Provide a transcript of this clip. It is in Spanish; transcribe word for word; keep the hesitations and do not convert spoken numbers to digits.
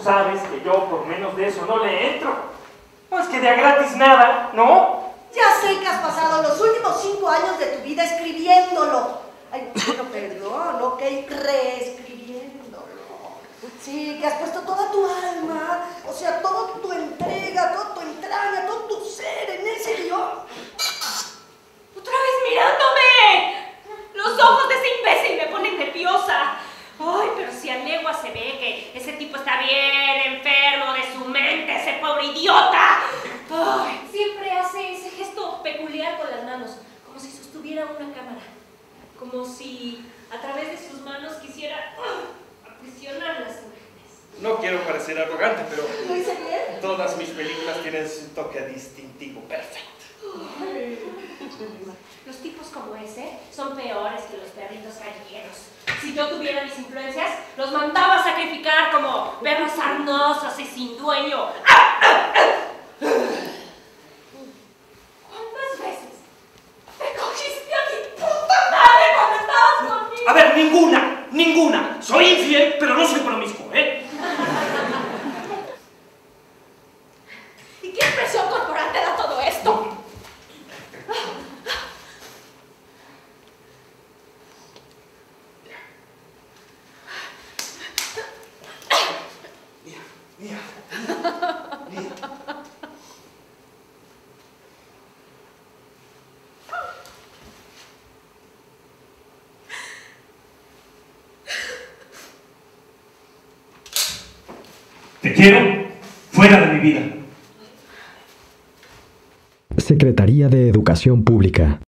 sabes que yo por menos de eso no le entro. No es que de a gratis nada, ¿no? Ya sé que has pasado los últimos cinco años de tu vida escribiéndolo. Ay, bueno, perdón, ok, reescribiéndolo. Sí, que has puesto toda tu alma, o sea, toda tu entrega, toda tu entraña, todo tu ser en ese guión. ¡Otra vez mirándome! Los ojos de ese imbécil me ponen nerviosa. Ay, pero si a legua se ve que ese tipo está bien enfermo de su mente, ese pobre idiota. Ay, siempre hace ese gesto peculiar con las manos, como si sostuviera una cámara. Como si a través de sus manos quisiera uh, aprisionar las imágenes. No quiero parecer arrogante, pero ¿Lo hice bien? todas mis películas tienen su toque distintivo perfecto. Los tipos como ese son peores que los perritos callejeros. Si yo tuviera mis influencias, los mandaba a sacrificar como perros sarnosos y sin dueño. ¿Cuántas veces te cogiste a mi puta madre cuando estabas conmigo? A ver, ninguna, ninguna. Soy infiel, pero no soy promiscuo, ¿eh? ¿Y qué impresión corporal te da todo esto? Mía, mía, mía. Te quiero fuera de mi vida. Secretaría de Educación Pública.